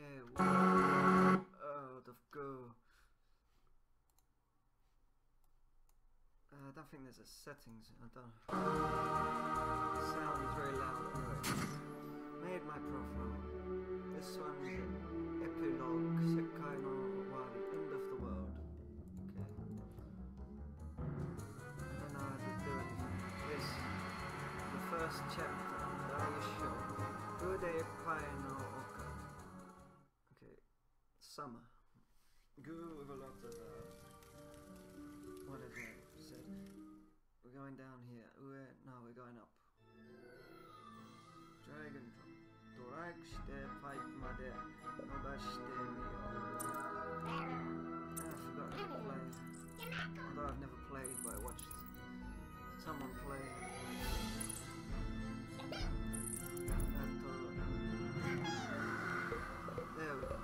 out of go. I don't think there's a settings. I don't. The sound is very loud. Anyway, made my profile. This one is epilogue. Sekai no Wari, end of the world. Okay. I don't know how to do anything. This, the first chapter. Daisho. Gude Pai no Oka. Okay. Summer. Gu with a lot of whatever I said. We're going down here. No, we're going up. Dragon drum. Drag shite pipe made nobashite miyo. I forgot how to play. Although I've never played, but I watched someone play. There we go.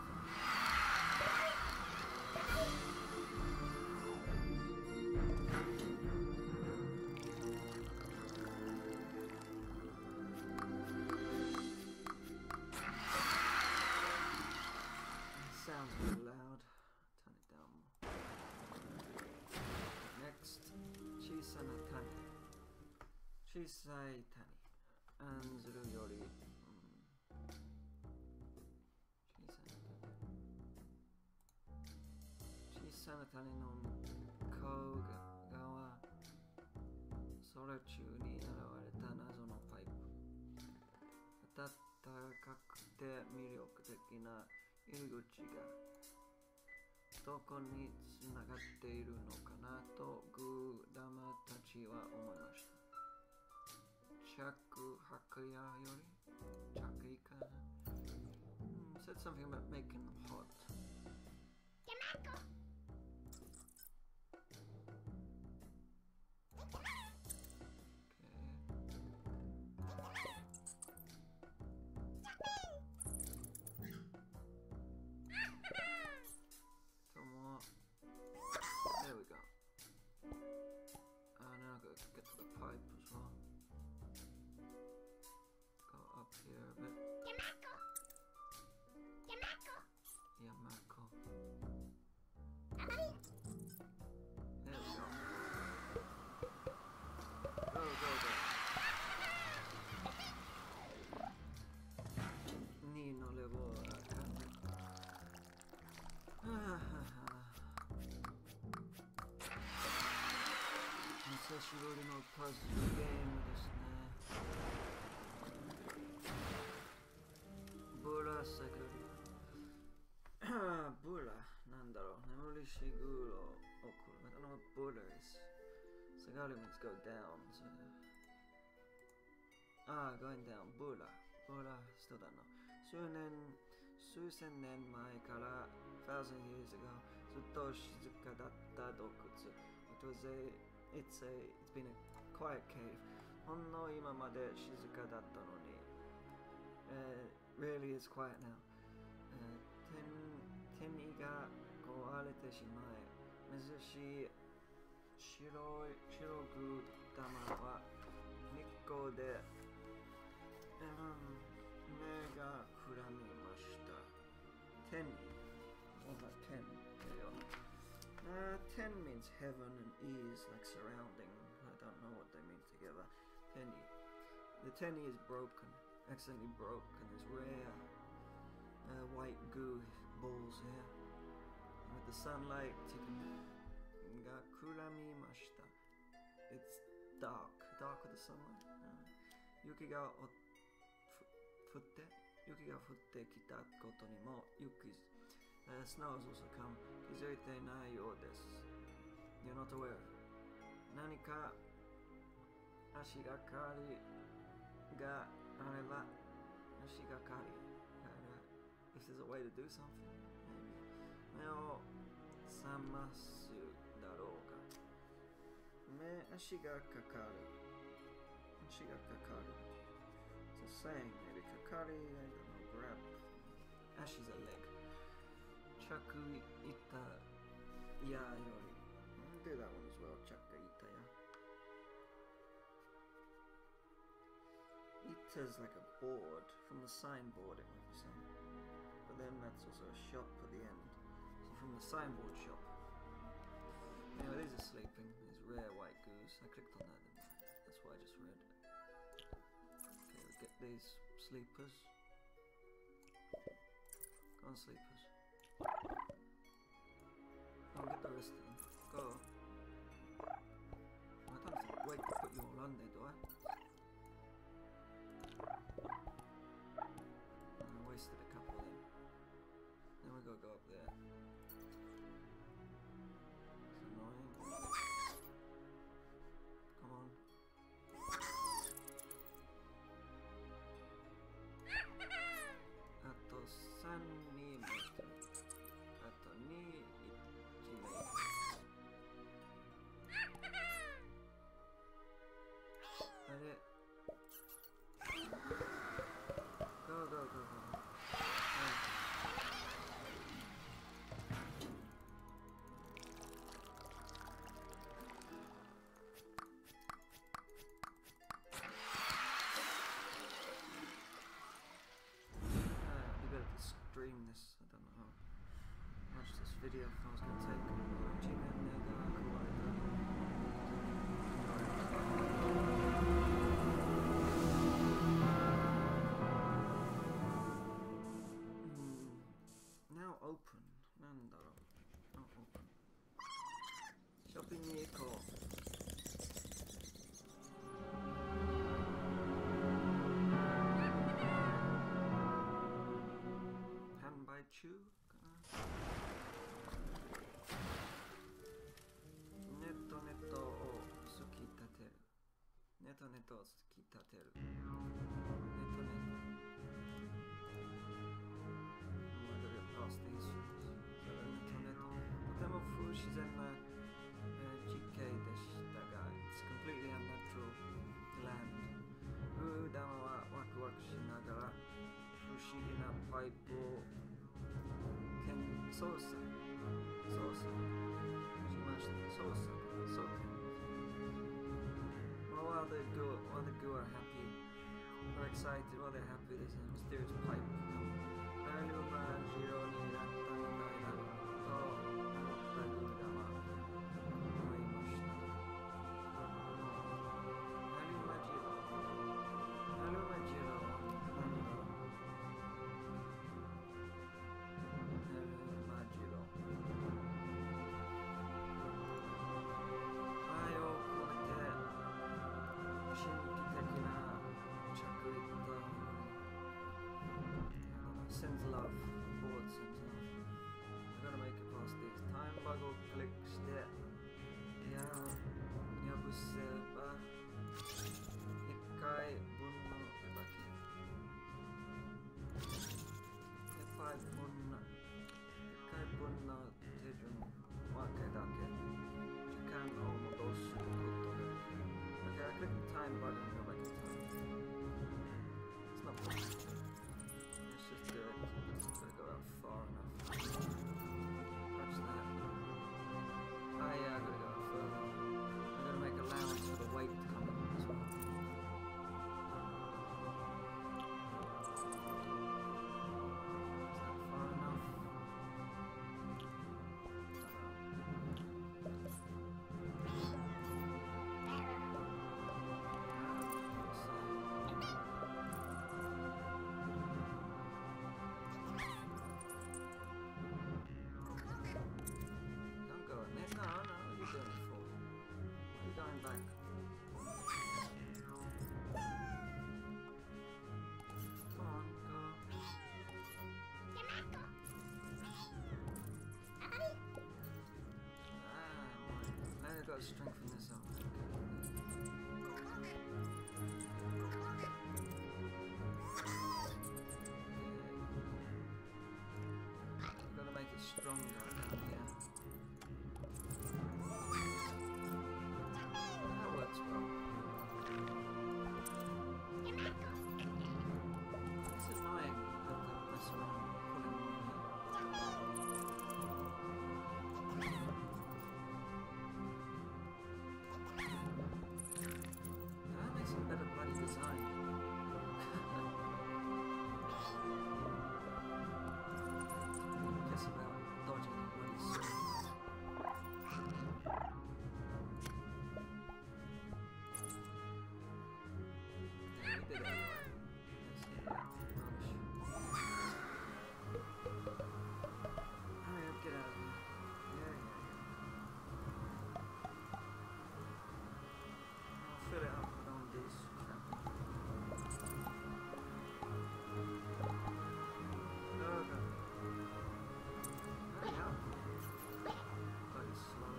Sounds really loud. Turn it down more. Next, Chisana Tani. Chisai Tani. Anzuru yori. Chisana Tani no kou ga wa sora chū ni arawareta nazo no pipe. Atatakaku miryōku teki na 入り口がどこにつながっているのかなとグーダマたちは思いました。着白夜より着衣かな。Said something about making them hot. There we go. Now I've got to get to the pipe as well. Go up here a bit. Yamako. There we go. Go, go, go. Ni no level. 久しぶりのパズルゲームですね。ブラサグブラなんだろう。眠りしぐろ起こる。I don't know what Buddha is. Sagari means go down. So... going down. Buddha. Buddha 人だな。数千年前から 1,000 years ago ずっと静かだった洞窟。It's been a quiet cave. ほんの今まで静かだったのに。Really is quiet now. 天が壊れてしまい、珍しい白く玉は日光で、目がくらみました。天に、天だよ。Ten means heaven and E is like surrounding. I don't know what they mean together. Teni. The teni is broken, accidentally broke, and there's rare white goo balls here. And with the sunlight, you can ga kuramimashita. It's dark with the sunlight. Yuki ga futte kita koto ni mo yuki. Snow has also come. Kizuite nai you desu. You're not aware of it. Nanika ashigakari ga areba. Ashigakari. If there's a way to do something, maybe. Me o samasu darouka. Me ashigakakaru. Ashigakakaru. It's a saying, maybe. Kakari, I don't know, grab. Ashi's a leg. Chaku ita ya yori. Do that one as well. Chaku ita ya. Ita's like a board from the signboard, it might be saying. But then that's also a shop at the end. So from the signboard shop. Anyway, these are sleeping. These rare white goose. I clicked on that, didn't I? That's why I just read. Okay, we get these sleepers. Go on, sleepers. Go on, get the rest of them. Go. I don't have to wait to put you all on there, do I? I wasted a couple then. Then we gotta go up there. It's annoying. Come on. Ato 3人もいてる。あと2、1名。あれ Go, go, go, go. You better stream this. I don't know how much this video I was going to take. Now open. Nandaro. Now open. Shoppingに行こう。販売中かな。ネットを突き立てる。ネットを突き立てる。ネット。Past theseとても不自然な地形でしたが It's completely unnatural land 普段はワクワクしながら不思議なパイプを操作しました操作 While the goo are happy or excited while they're happy there's a mysterious pipeアルマジロになったみたいなと思ったグーダは思いましたアルマジロなんだろうアルマジロ愛を込めて神秘的な着陸だSends love, board sends love. I'm gonna make it past these. Time bug or click step. Yabuseba. Ikai bunno ebaki. Ikai bunno tejun wake dake. Jikan o modosu koto de. Okay, I click the time button and go back to time. It's not possible. Let's do it. It's gonna go out far enough. Touch that. Oh yeah, I gotta go out further. I'm gonna make allowance for the weight coming in as well. Is that far enough? Gotta strengthen this up. I've got to make it stronger down here. That works well. It's annoying that they mess around pulling me. Better bloody design. We did it anyway. Let's get it out. Rubbish. Hurry up, get out of here. Yeah. I'll fill it up with all this crap. No. Hurry up. But it's slow.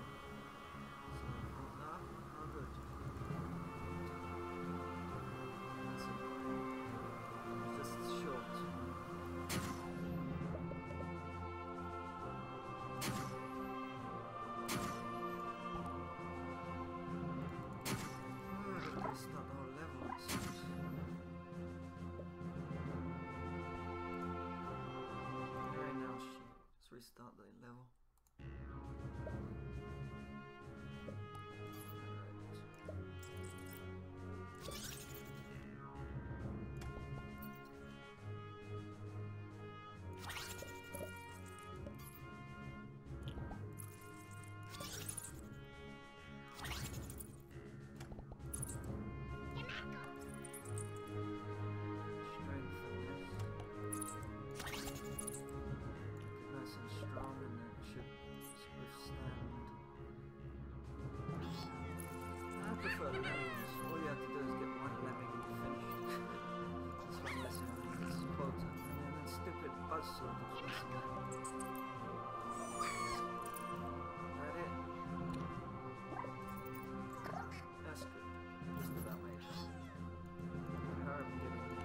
Oh, good. That's it. It's just short. Restart the whole level. Right now, let's restart the level. Nice and strong, and then it should withstand. I prefer lemmings. All you have to do is get one lemming finished. That's what I'm messing with. This quota. And then that stupid buzzsaw was messing with. That it? That's good. Just about made it. Hurry up and get in there.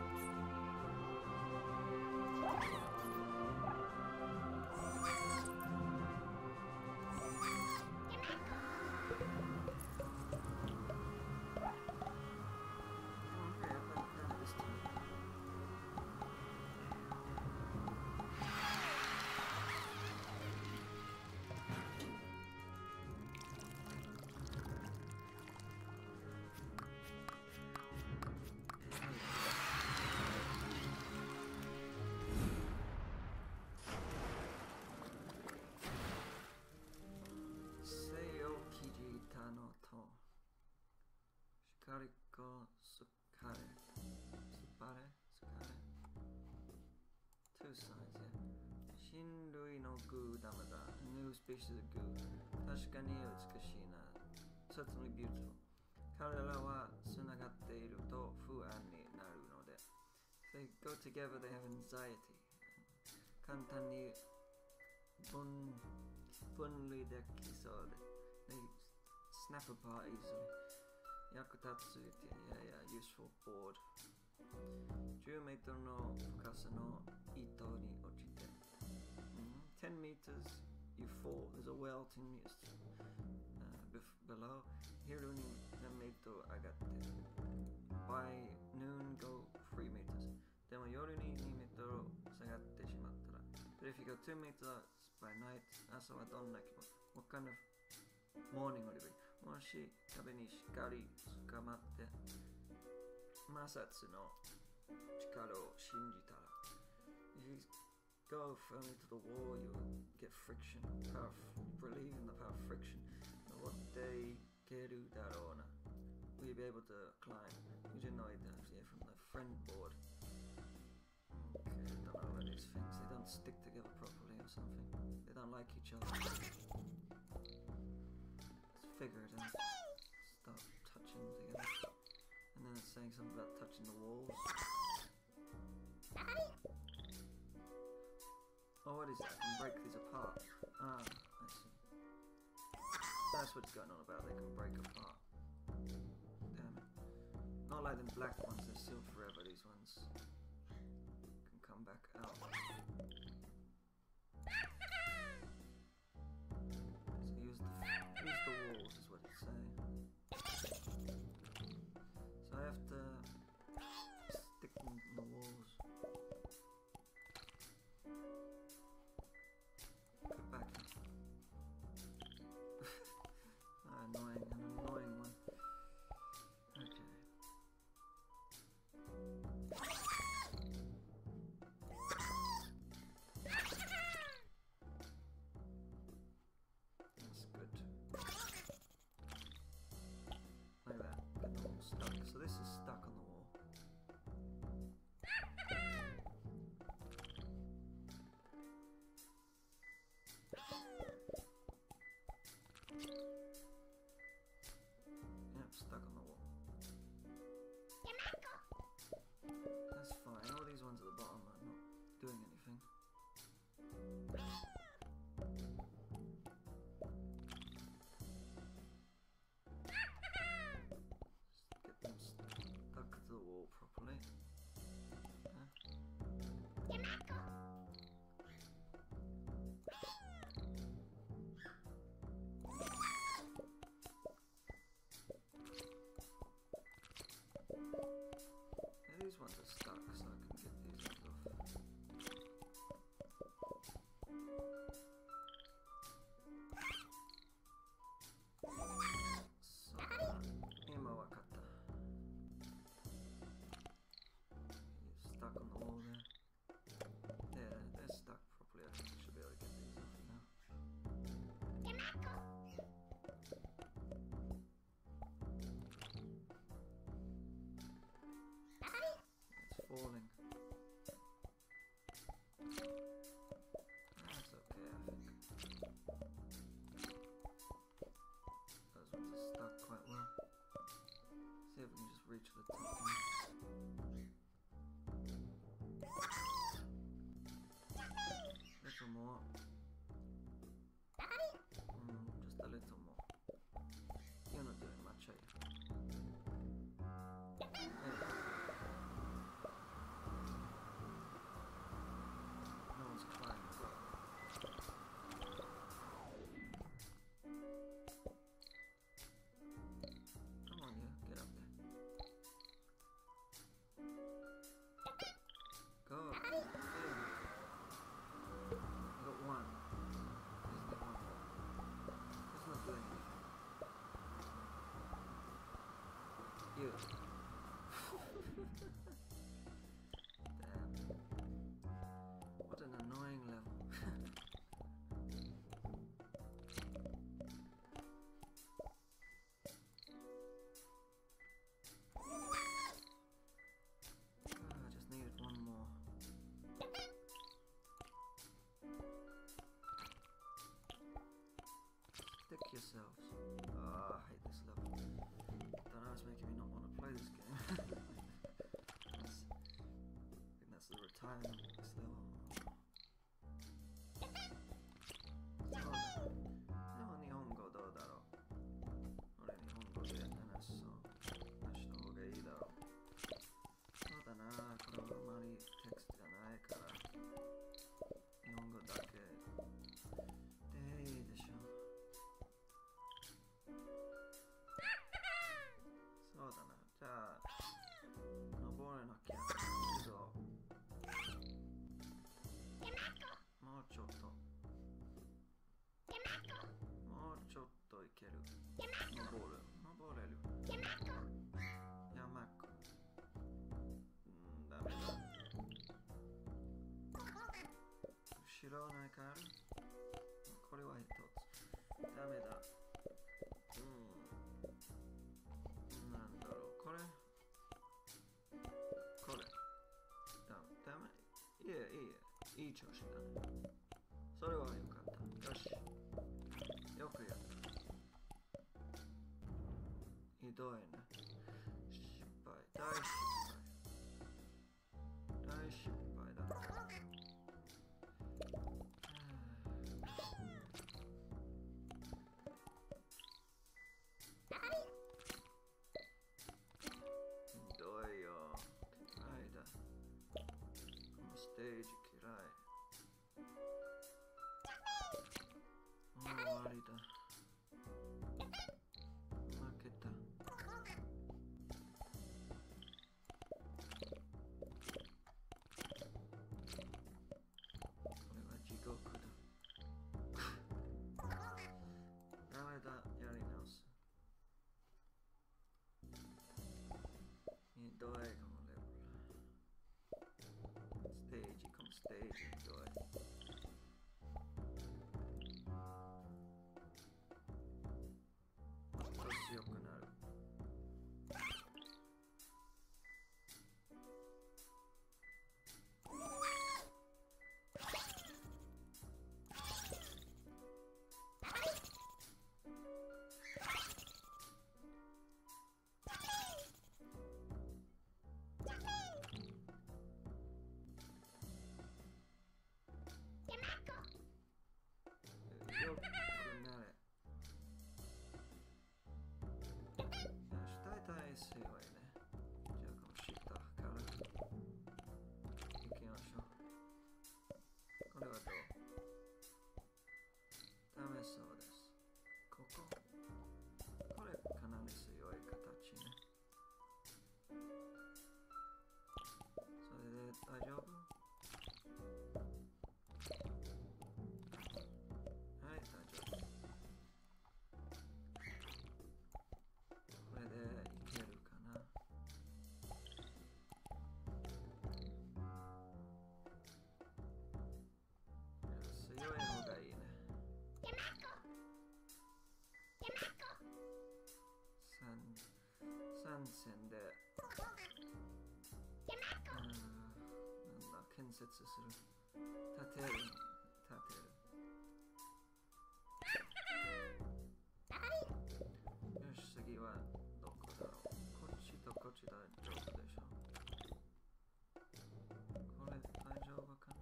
Shikariko Sukare. Supare? Sukare? Two sides, yeah. Shinrui no goo damada. A new species of goo. Tashika ni utsukushii na. Certainly beautiful. Karara wa sunagatteiru to fuan ni naru node. If they go together, they have anxiety. Kantan ni bunri dekisou. They snap apart easily. Yakutatsu, yeah, useful board. Jumeito no fukasa no ito ni ochite. 10 meters, you fall. There's a well 10 meters below. Hiru ni nameito agatte. By noon, go 3 meters. Demo yoru ni 2 meters sagatte shimattara. But if you go 2 meters by night, asa wa donna kimasu? What kind of morning would it be? もし壁にしっかり捕まって摩擦の力を信じたら if you go firmly to the wall you get friction relieving the power of friction 登っていけるだろうな will you be able to climb? You didn't know it from the friend board. Okay, I don't know about these things, they don't stick together properly or something, they don't like each other. Figure it out. Start touching together. And then it's saying something about touching the walls. Oh, what is that? I can break these apart. Ah, I see. That's what's going on about. They can break apart. Damn it. Not like the black ones, they're sealed forever. These ones can come back out. So use the walls is what it's saying. So I have to stick them in the walls. Go back. An annoying one. Okay. want to stack so I can get these ones off. So, 今わかった。Stuck on the wall there. Yeah, they're stuck properly. I should be able to get these off now. It's falling. That's okay, I think. Those ones are stuck quite well. See if we can just reach the top one. Little more. Just a little more. You're not doing much, are you? There. No one's climbing as well. Come on, you get up there. Go. There. I got one. Isn't it one more? It's not doing anything. You. Damn. What an annoying level. I just needed one more. Stick yourselves. Oh, I hate this level. Don't know, it's making me not want to play this game. I think that's the retirement of this level. So, でも日本語どうだろう。俺日本語で話した方がいいだろう。そうだな、これはあまりテクストがないから、日本語だけでいいでしょう。そうだな、じゃあ、登れなきゃいいけど、もうちょっと。もうちょっといける。登れる。山く。ダメだ。後ろないかある？これは一つ。ダメだ。なんだろう、これ。ダメ。いい調子だ。それはよかった。よし。よくやった。ひどいね。失敗。大失敗だ。ひどいよ。嫌いだ。このステージ嫌い。もう終わりだ。負けた。これは地獄だ。ダメだ、やり直す。ひどい、このレベル。ステージ、このステージ、ひどい。強くなる。 線でなんだ建設する建てるよし次はどこだろうこっちとこっち大丈夫でしょこれ大丈夫かな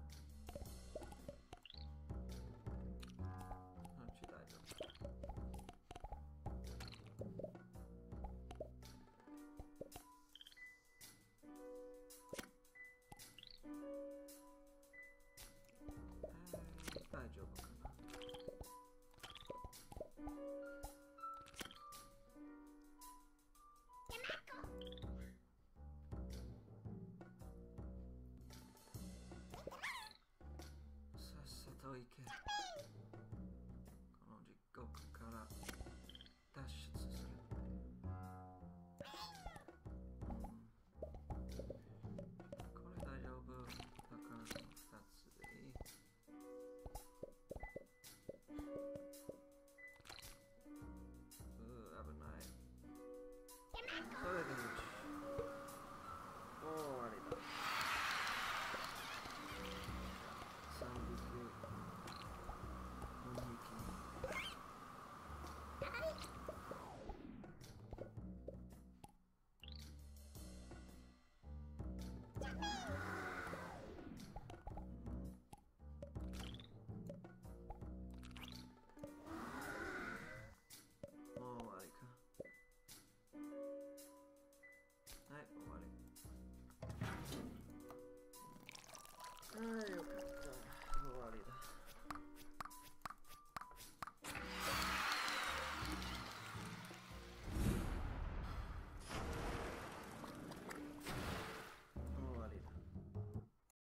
こっち大丈夫大丈夫かなさっさと行けこの地獄から脱出するこれ大丈夫だから2つでいい危ないそれでよし終わりだ3匹4匹もう終わりかはい終わりはいよかった